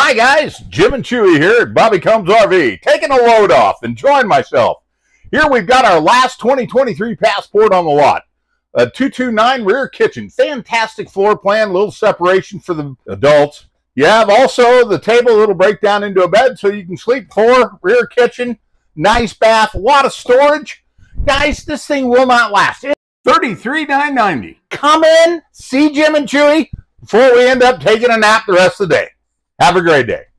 Hi guys, Jim and Chewy here at Bobby Combs RV, taking a load off, enjoying myself. Here we've got our last 2023 Passport on the lot. A 229 rear kitchen, fantastic floor plan, little separation for the adults. You have also the table, a little breakdown into a bed so you can sleep. Floor, rear kitchen, nice bath, a lot of storage. Guys, this thing will not last. It's $33,990. Come in, see Jim and Chewy before we end up taking a nap the rest of the day. Have a great day.